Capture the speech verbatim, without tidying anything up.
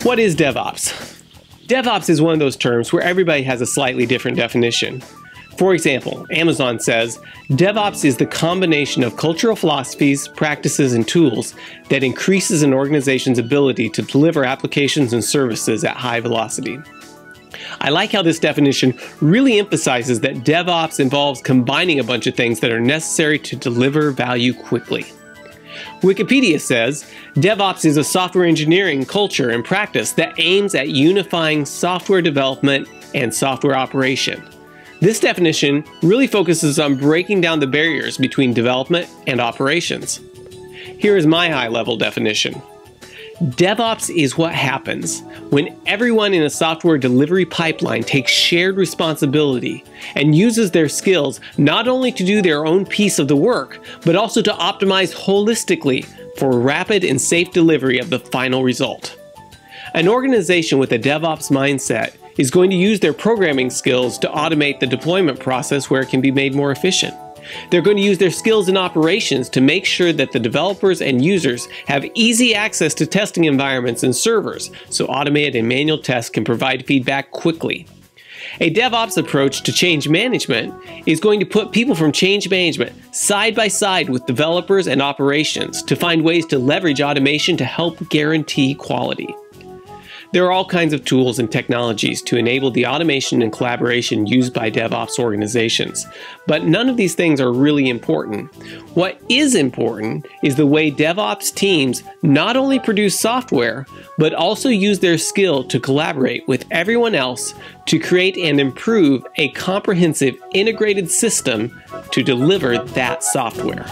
What is DevOps? DevOps is one of those terms where everybody has a slightly different definition. For example, Amazon says, DevOps is the combination of cultural philosophies, practices, and tools that increases an organization's ability to deliver applications and services at high velocity. I like how this definition really emphasizes that DevOps involves combining a bunch of things that are necessary to deliver value quickly. Wikipedia says, DevOps is a software engineering culture and practice that aims at unifying software development and software operation. This definition really focuses on breaking down the barriers between development and operations. Here is my high-level definition. DevOps is what happens when everyone in a software delivery pipeline takes shared responsibility and uses their skills not only to do their own piece of the work, but also to optimize holistically for rapid and safe delivery of the final result. An organization with a DevOps mindset is going to use their programming skills to automate the deployment process where it can be made more efficient. They're going to use their skills in operations to make sure that the developers and users have easy access to testing environments and servers, so automated and manual tests can provide feedback quickly. A DevOps approach to change management is going to put people from change management side by side with developers and operations to find ways to leverage automation to help guarantee quality. There are all kinds of tools and technologies to enable the automation and collaboration used by DevOps organizations, but none of these things are really important. What is important is the way DevOps teams not only produce software, but also use their skill to collaborate with everyone else to create and improve a comprehensive integrated system to deliver that software.